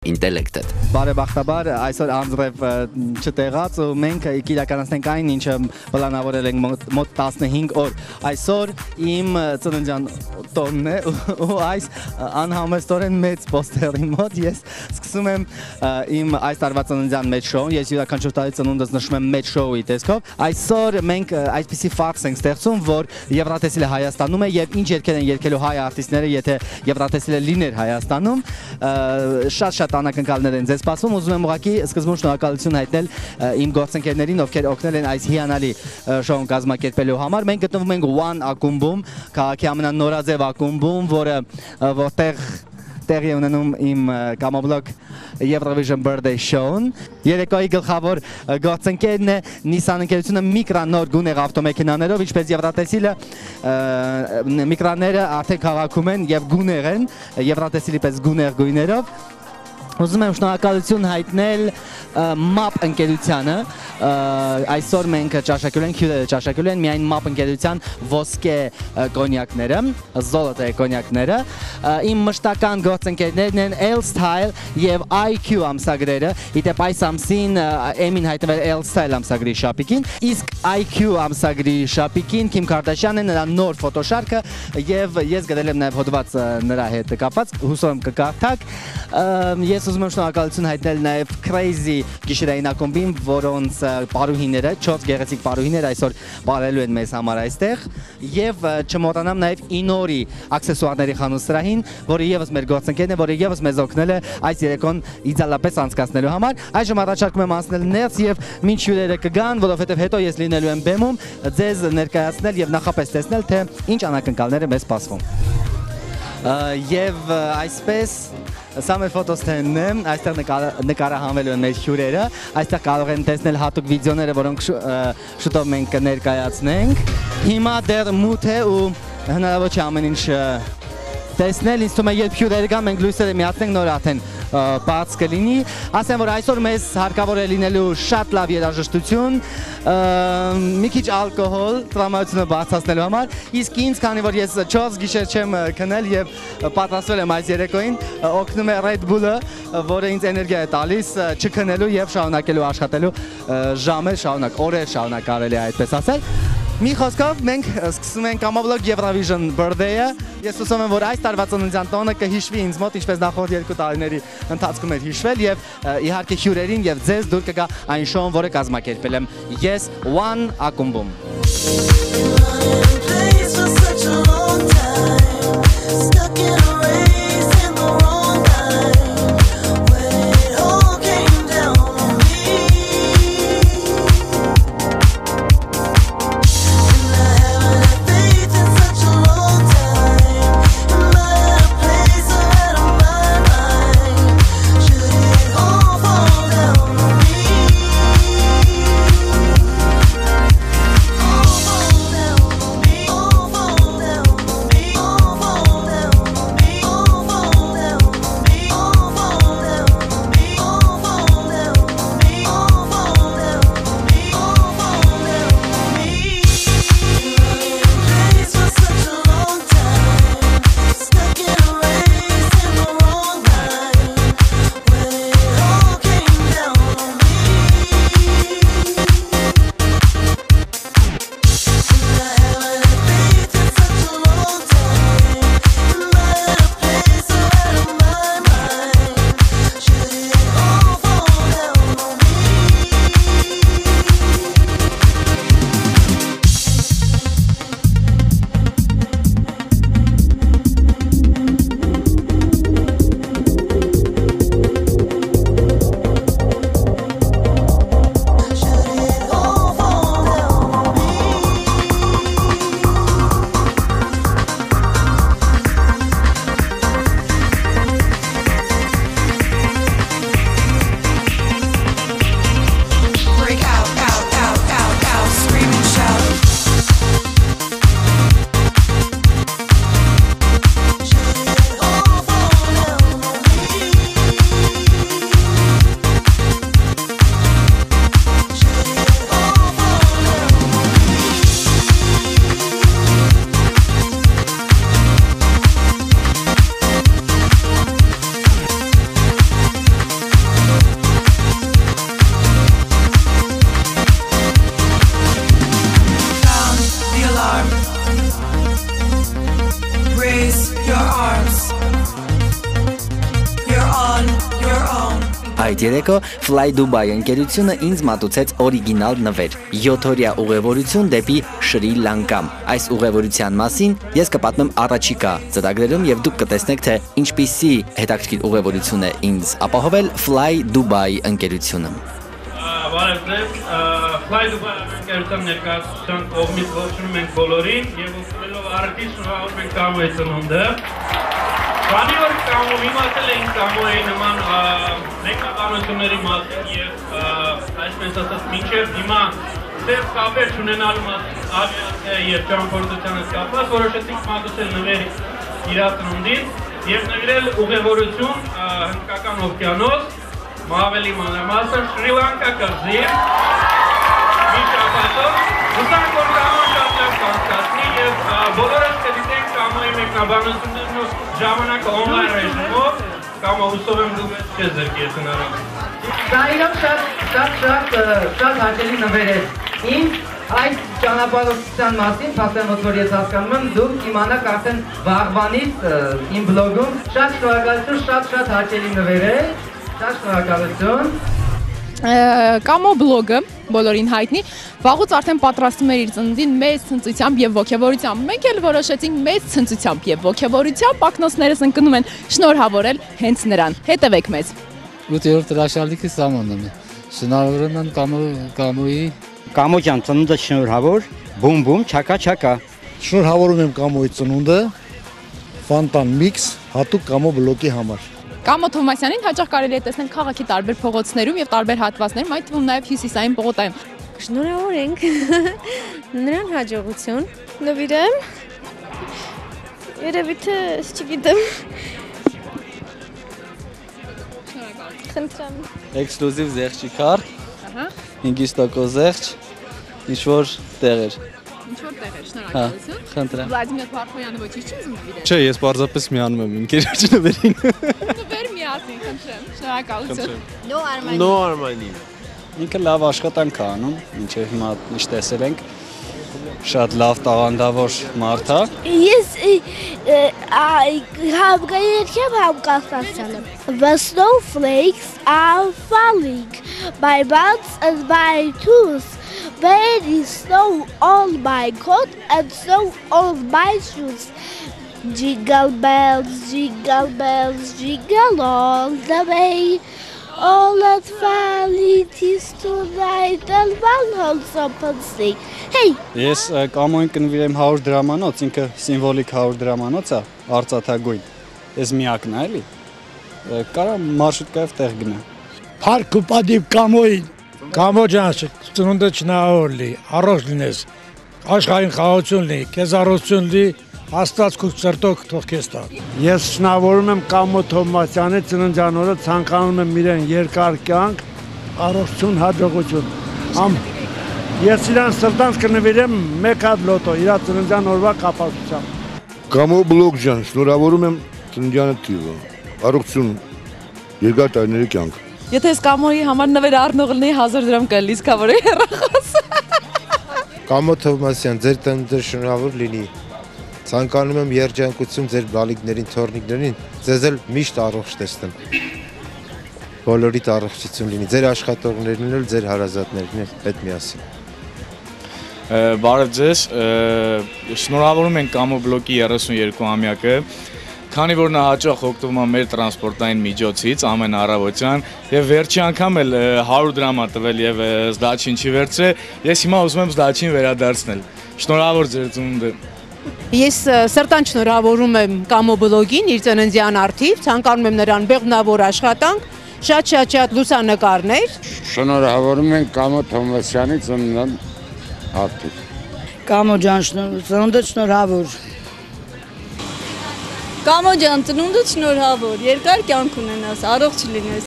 ինտելեկտդ։ Բարեբախտաբար այսօր անձրև չտեղած ու մենք իրականացնենք այն, ինչը պլանավորել ենք մոտ 15 օր։ Այսօր իմ ծննդյան տոնն է ու այս անհամեստորեն մեծ պոստերի մոտ ես սկսում եմ իմ այս տարվա ծննդյան մեծ շոուն։ Ես յուրաքանչյուր տարի ծնունդս նշում եմ մեծ շոուի տեսքով։ Այսօր մենք այսպիսի ֆարս ենք ստեղծում, որ Եվրատեսիլը Հայաստանում է եւ ինչ երգեր են երգելու հայ արտիստները, եթե Եվրատեսիլը լիներ Հայաստանում, շատ անակնկալներ են ձեզ սպասում։ Ուզում եմ ուղղակի սկզբում շնորհակալություն հայտնել իմ գործընկերներին, ովքեր օգնել են այս հիանալի շոուն կազմակերպելու համար։ Մենք գտնվում ենք One ակումբում, քաղաքի ամենանորաձև ակումբում, որտեղ տեղի ունենում իմ Kamoblog Eurovision birthday show-ն։ Երեկոյի գլխավոր գործընկերն է Nissan ընկերությունը միկրանոր գունեղ ավտոմեքենաներով, ինչպես Եվրատեսիլը միկրաները արդեն քաղաքում են եւ գունեղ են, Եվրատեսիլի պես գունեղ գույներով։ Ուզում եմ շնորհակալություն հայտնել MAP ընկերությանը։ Այսօր մենք ճաշակելու ենք, հյուրերը ճաշակելու են միայն MAP ընկերության ոսկե կոնյակները, զոլոտե կոնյակները։ Իմ մշտական գործընկերներն են L-Style եւ IQ ամսագրերը։ Իդեպ այս ամսին Էմին հայտնվել L-Style ամսագրի շապիկին, իսկ IQ ամսագրի շապիկին Քիմ Քարդաշյանն է, նրա նոր ֆոտոշարքը եւ ես գտել եմ նաեւ հոդված նրա հետ կապված, հուսով եմ կկարդաք։ Ես ուզում եմ շնորհակալություն հայտնել նաև Crazy գիշերային ակումբին, որոնց պարուհիները, 4 գեղեցիկ պարուհիներ այսօր բարելու են մեզ համար այստեղ, եւ չմոռանամ նաև Ինորի աքսեսուարների խանութ սրահին, որը եւս մեր գործընկերն է, որը եւս մեզ օգնել է այս երեկոն իդեալապես անցկացնելու համար։ Այժմ առաջարկում եմ անցնել ներս եւ մինչ հյուրերը կգան, որովհետեւ հետո ես լինելու եմ բեմում, ձեզ ներկայացնել եւ նախապես տեսնել, թե ինչ անակնկալներ է մեզ սպասվում։ Եվ այսպես սա մեր ֆոտոստենդն է, այստեղ նկարահանվելու են մեր հյուրերը, այստեղ կարող են տեսնել հատուկ վիդեոները, որոնք շուտով մենք կներկայացնենք։ Հիմա դեռ մութ է ու հնարավոր չէ ամեն ինչ տեսնել, ինձ թվում է երբ հյուրերը գան, մենք լույսերը միացնենք, նոր արդեն բաց կլինի։ Ասեմ, որ այսօր մեզ հարկավոր է լինելու շատ լավ երաժշտություն, մի քիչ ալկոհոլ տրամադրությունը բարձրացնելու համար, իսկ ինձ, քանի որ ես 4 գիշեր չեմ քնել եւ պատրաստվել եմ այս երեկոյին, օգնում է Red Bull-ը, որը ինձ էներգիա է տալիս չքնելու եւ շարունակելու աշխատելու ժամեր շարունակ, օրեր շարունակ կարելի է այդպես ասել։ Մի խոսքով մենք սկսում ենք Kamoblog Eurovision birthday-ը։ Ես հուսով եմ, որ այս տարվա ծննդյան տոնը կհիշվի ինձ մոտ, ինչպես նախորդ 2 տարիների ընթացքում էր հիշվել եւ իհարկե հյուրերին եւ ձեզ դուր կգա այն շոուն, որը կազմակերպել եմ ես One ակումբում։ այդ երեկո Fly Dubai ընկերությունը ինձ մատուցեց օրիգինալ նվեր՝ 7-օրյա ուղևորություն դեպի Շրի Լանկա։ Այս ուղևորության մասին ես կպատմեմ առաջիկա ծրագրերում եւ դուք կտեսնեք, թե ինչպիսի հետաքրքիր ուղևորություն է ինձ ապահովել Fly Dubai ընկերությունը։ Fly Dubai ընկերության ներկայացության կողմից ողջունում ենք բոլորին եւ ողջունելով արդի շնորհավորում ենք Կամոյի ծնունդը։ Քանի որ Կամոն իմացել էին Կամոյի նման մեկնաբանությունների մասին եւ այսպես ասած մինչեւ հիմա դեռ կապեր չունենալու մասին ավիացիա եւ ճամփորդությանը կապված որոշեցինք մատուցել նվեր իր ծնունդին եւ նվիրել ուղևորություն Հնդկական օվկիանոս Մավելի մանրամասն Շրի Լանկա կղզին միջապատով հուսանք որ Կամոն շատ կանցկացնի եւ բոլորս կդիտենք Կամոյի մեկնաբանություններն ու ժամանակը օնլայն ռեժիմով Կամո հուսով եմ դու չես ձեռքի ես հնարավոր Դա իրոք շատ հաճելի նվեր է ինձ այս ճանապարհորդության մասին փաստորեն որ ես հասկանում եմ դուք իմանաք արդեն վաղվանից իմ բլոգում շատ շնորհակալություն շատ հաճելի նվեր է Շատ շնորհակալություն Kamoblog-ը բոլորին հայտնի վաղուց արդեն պատրաստում էր իր ծննդին մեծ ցնծությամբ եւ ողջավորությամբ մենք էլ որոշեցինք մեծ ցնծությամբ եւ ողջավորությամբ ակնոցներս ընկնում են շնորհավորել հենց նրան հետևեք մեզ 8-րդ հրաշալիքի սամանն է շնորհավորում եմ Կամոյի Կամո ջան ծնունդը շնորհավոր բում բում չակա չակա շնորհավորում եմ Կամոյի ծնունդը Ֆանտան միքս հատուկ Kamoblog-ի համար Կամո Թովմասյանին հաճախ կարելի է տեսնել քաղաքի տարբեր փողոցներում եւ տարբեր հատվածներում, այդ թվում նաեւ հյուսիսային պողոտայում։ Շնորհավորենք նրան հաջողություն։ Նվիրեմ։ Երևի թե, չգիտեմ։ Խնդրեմ։ Էքսկլյուզիվ զեղչի քարտ։ Ահա։ 5% զեղչ։ Ինչ-որ տեղեր։ Ինչ-որ տեղեր, շնորհակալություն։ Խնդրեմ։ Վլադիմիր Փարփոյանը ոչինչ չի ուզում նվիրել։ Չէ, ես պարզապես միանում եմ իմ քերոջի նվերին։ Նվեր միասին, խնդրեմ։ Շնորհակալություն։ No Armani։ ինքը լավ աշխատանք է անում ինչեւ հիմա ինչ տեսել ենք շատ լավ տաղանդավոր մարդ է Ես համգայերքեմ համկասացել եմ The snowflakes are falling My buds and my toes There is snow on my coat and snow on my shoes Jingle bells, jingle all the way All that valley is tonight and one holds up and say Hey! Ես Կամոյին կնվիրեմ 100 դրամանոց, ինքը սիմվոլիկ 100 դրամանոց է, արծաթագույն Ես միակն է էլի, կարա մարշրուտկայով տեղ գնա Փառք ու պատիվ Կամոյին Կամո ջան ծնունդը շնորհավոր լի, առողջ լինես Աշխարհին խաղաղություն լինի, քեզ առողջություն լինի Աստված քո սրտոք թող քեզ տա Ես շնորհավորում եմ Կամո Թովմասյանի ծննդյան օրը ցանկանում եմ իրեն երկար կյանք, առողջություն, հաջողություն Ես իրան սրտանց կնվիրեմ 1 հատ լոտո իր ծննդյան օրվա կապակցությամբ Kamoblog ջան, շնորհավորում եմ ծննդյանը տիվը Առողջություն, երկար տարիների կյանք Եթե ես Կամոյի համար նվեր առնող լինեի 1000 դրամ կլինի, իսկավոր է հեռախոս Կամո Թովմասյան, ձեր ծնունդը շնորհավոր լինի Ցանկանում եմ երջանկություն ձեր բալիկներին, թոռնիկներին, ձեզ էլ միշտ առողջ տեսնեմ Բոլորիդ առողջություն լինի, ձեր աշխատողներն էլ, ձեր հարազատներն էլ հետ միասին Բարև ձեզ, շնորհավորում ենք Kamoblog-ի 32-ամյակը Քանի որ նա հաճախ օգտվում է մեր տրանսպորտային միջոցից ամեն առավոտյան եւ վերջի անգամ էլ 100 դրամ է տվել եւ զդաչին չի վերցրել, ես հիմա ուզում եմ զդաչին վերադարձնել։ Շնորհավոր ձեր ծնունդը։ Ես սրտան շնորհավորում եմ Kamoblog-ին իր ծննդյան առթիվ, ցանկանում եմ նրան բեղմնավոր աշխատանք, շատ լուսանկարներ։ Շնորհավորում ենք Կամո Թովմասյանի ծննդյան առթիվ։ Կամո ջան, ծնունդը շնորհավոր։ Կամո ջան, ծնունդը շնորհավոր, երկար կյանք ունենաս, առողջ լինես։